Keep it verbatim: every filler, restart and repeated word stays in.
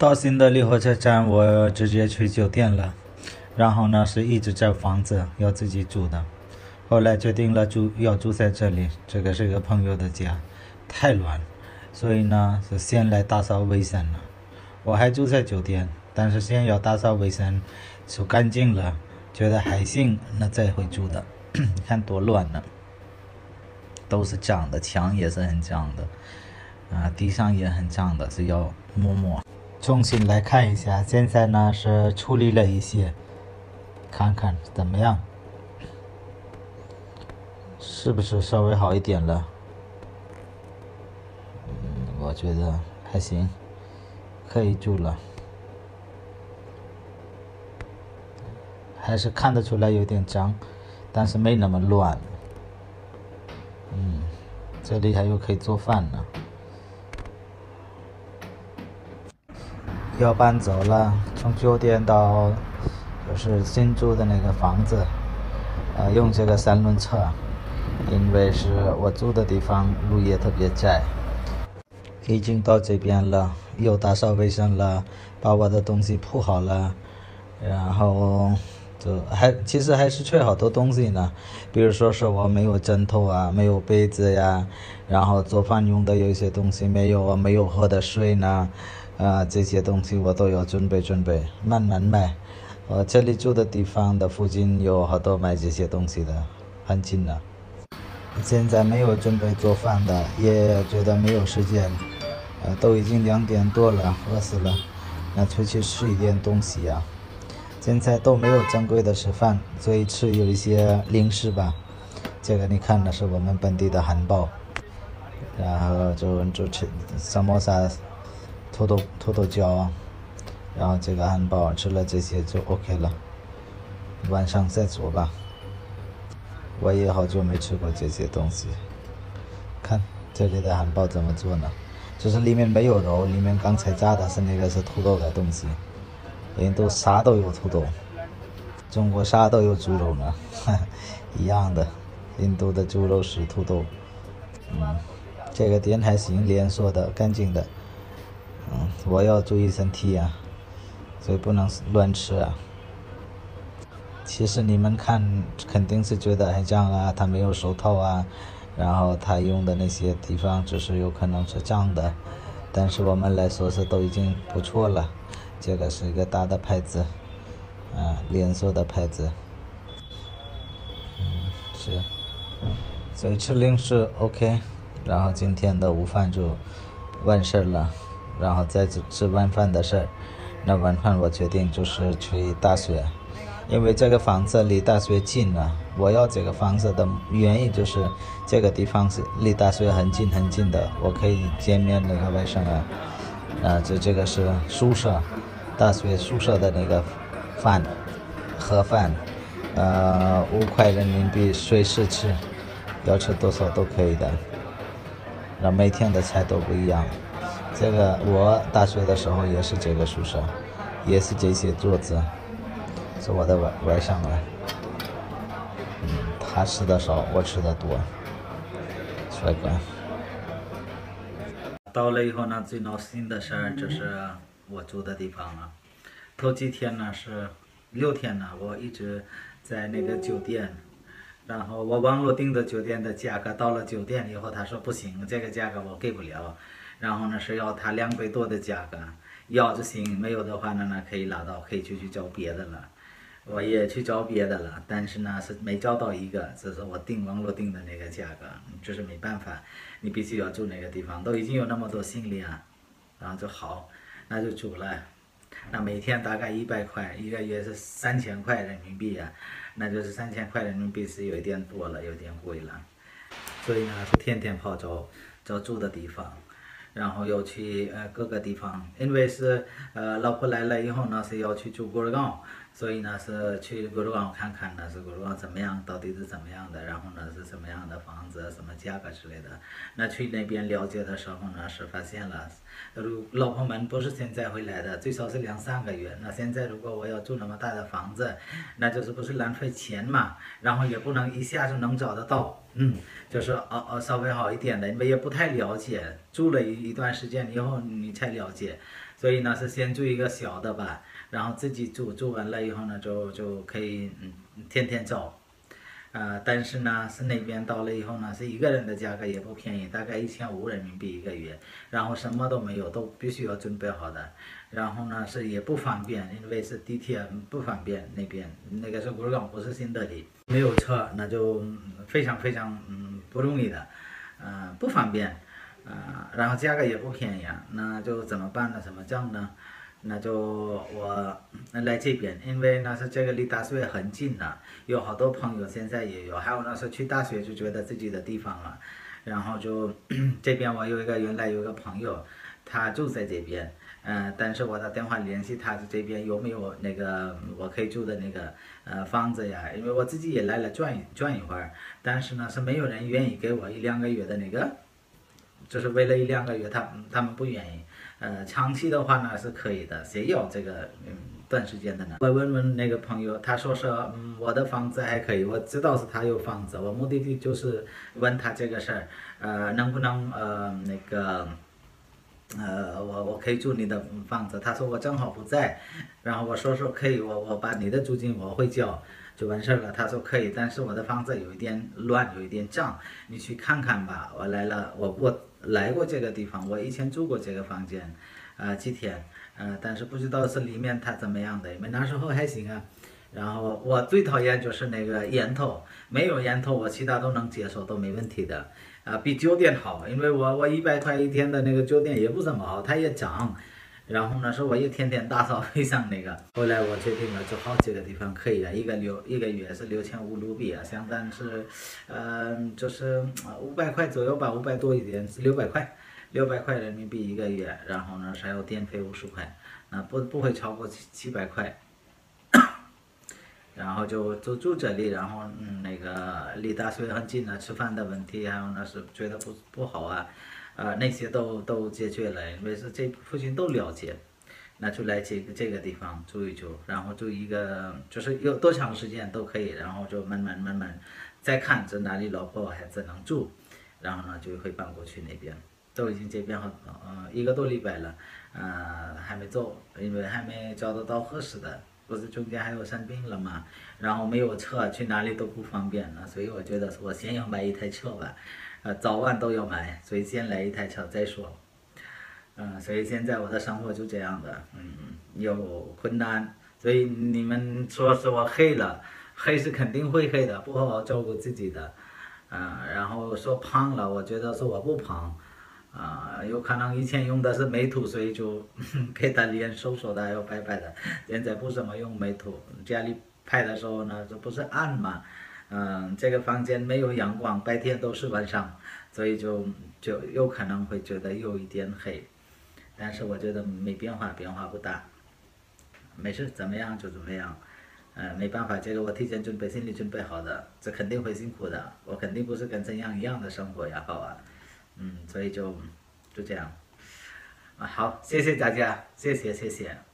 到新德里火车站，我直接去酒店了。然后呢，是一直找房子要自己住的。后来决定了住要住在这里，这个是一个朋友的家，太乱，所以呢是先来打扫卫生了。我还住在酒店，但是先要打扫卫生，除干净了，觉得还行，那再会住的。看多乱呢，都是脏的，墙也是很脏的，啊，地上也很脏的，是要摸摸。重新来看一下，现在呢是处理了一些，看看怎么样，是不是稍微好一点了？嗯，我觉得还行，可以住了。还是看得出来有点脏，但是没那么乱。嗯，这里还有可以做饭呢。要搬走了，从酒店到就是新住的那个房子，呃，用这个三轮车，因为是我住的地方路也特别窄。已经到这边了，又打扫卫生了，把我的东西铺好了，然后就还其实还是缺好多东西呢，比如说是我没有枕头啊，没有被子呀，然后做饭用的有一些东西没有，没有喝的水呢。啊，这些东西我都要准备准备，慢慢买。我这里住的地方的附近有好多卖这些东西的，很近的。现在没有准备做饭的，也觉得没有时间。呃，都已经两点多了，饿死了，那出去吃一点东西呀。现在都没有正规的吃饭，所以吃有一些零食吧。这个你看的是我们本地的汉堡，然后就就吃萨摩萨。土豆土豆椒，然后这个汉堡吃了这些就 OK 了，晚上再做吧。我也好久没吃过这些东西。看这里的汉堡怎么做呢？就是里面没有肉，里面刚才炸的是那个是土豆的东西。印度啥都有土豆，中国啥都有猪肉呢，一样的。印度的猪肉是土豆。嗯，这个店还行，连锁的，干净的。嗯，我要注意身体啊，所以不能乱吃啊。其实你们看肯定是觉得很脏啊，他没有手套啊，然后他用的那些地方就是有可能是脏的，但是我们来说是都已经不错了。这个是一个大的牌子，啊，连锁的牌子。嗯，是，所以吃零食 OK， 然后今天的午饭就完事了。然后再吃晚饭的事儿，那晚饭我决定就是去大学，因为这个房子离大学近了。我要这个房子的原因就是这个地方是离大学很近很近的，我可以见面那个外甥啊，啊，这这个是宿舍，大学宿舍的那个饭，盒饭，呃，五块人民币随时吃，要吃多少都可以的，然后每天的菜都不一样。这个我大学的时候也是这个宿舍，也是这些桌子，是我的外外甥啊。嗯，他吃的少，我吃的多，帅哥。到了以后呢，最闹心的事儿就是我住的地方了。头几天呢是六天呢，我一直在那个酒店，然后我网络订的酒店的价格，到了酒店以后他说不行，这个价格我给不了。然后呢是要他两倍多的价格，要就行，没有的话呢呢可以拉倒，可以去去找别的了。我也去找别的了，但是呢是没找到一个，这是我订网络订的那个价格，这是没办法，你必须要住那个地方，都已经有那么多行李啊，然后就好，那就住了。那每天大概一百块，一个月是三千块人民币啊，那就是三千块人民币是有一点多了，有点贵了，所以呢是天天跑找找住的地方。然后又去呃各个地方，因为是呃老婆来了以后呢是要去住咕噜岗，所以呢是去咕噜岗看看呢是咕噜岗怎么样，到底是怎么样的，然后呢是什么样的房子，什么价格之类的。那去那边了解的时候呢是发现了，如老婆们不是现在回来的，最少是两三个月。那现在如果我要住那么大的房子，那就是不是浪费钱嘛，然后也不能一下就能找得到。嗯，就是哦哦稍微好一点的，因为也不太了解，住了一一段时间以后你才了解， 所以呢是先住一个小的吧，然后自己住，住完了以后呢就就可以嗯天天走。呃，但是呢，是那边到了以后呢，是一个人的价格也不便宜，大概一千五人民币一个月，然后什么都没有，都必须要准备好的。然后呢，是也不方便，因为是地铁不方便，那边那个是古尔冈，不是新德里，没有车，那就非常非常嗯不容易的，呃不方便，呃，然后价格也不便宜啊，那就怎么办呢？怎么降呢？那就我来这边，因为呢是这个离大学很近的，有好多朋友现在也有，还有呢是去大学就觉得自己的地方了，然后就这边我有一个原来有一个朋友，他住在这边，呃，但是我的电话联系他这边有没有那个我可以住的那个呃房子呀？因为我自己也来了转一转一会儿，但是呢是没有人愿意给我一两个月的那个，就是为了一两个月他他们不愿意。呃，长期的话呢是可以的，谁要这个嗯短时间的呢？我问问那个朋友，他说是嗯我的房子还可以，我知道是他有房子，我目的地就是问他这个事儿，呃能不能呃那个呃我我可以住你的房子？他说我正好不在，然后我说说可以，我我把你的租金我会交。就完事儿了，他说可以，但是我的房子有一点乱，有一点脏，你去看看吧。我来了，我我来过这个地方，我以前住过这个房间，呃几天，呃但是不知道是里面它怎么样的，因为那时候还行啊。然后我最讨厌就是那个烟头，没有烟头我其他都能接受，都没问题的，啊、比酒店好，因为我我一百块一天的那个酒店也不怎么好，它也脏。然后呢，说我也天天打扫卫生那个。后来我决定了，就好几个地方可以啊，一个六一个月是六千五卢比啊，相当是，呃，就是五百块左右吧，五百多一点是六百块，六百块人民币一个月。然后呢，还有电费五十块，那不不会超过七七百块。然后就就住这里，然后嗯那个离大学很近啊，吃饭的问题还有那是觉得不不好啊。呃，那些都都解决了，因为是这附近都了解，那就来这个这个地方住一住，然后住一个就是有多长时间都可以，然后就慢慢慢慢再看这哪里老婆孩子能住，然后呢就会搬过去那边，都已经这边好呃一个多礼拜了，呃还没走，因为还没找得到合适的，不是中间还有生病了嘛，然后没有车去哪里都不方便了，所以我觉得我先要买一台车吧。呃，早晚都要买，所以先来一台车再说。嗯、呃，所以现在我的生活就这样的，嗯，有困难，所以你们说是我黑了，黑是肯定会黑的，不好好照顾自己的，啊、呃，然后说胖了，我觉得是我不胖，啊、呃，有可能以前用的是美图，所以就给他脸瘦瘦的又白白的，现在不怎么用美图，家里拍的时候呢，这不是暗嘛。嗯，这个房间没有阳光，白天都是晚上，所以就就有可能会觉得有一点黑，但是我觉得没变化，变化不大，没事，怎么样就怎么样，呃，没办法，这个我提前准备，心理准备好的，这肯定会辛苦的，我肯定不是跟怎样一样的生活呀，好啊，嗯，所以就就这样，啊，好，谢谢大家，谢谢谢谢。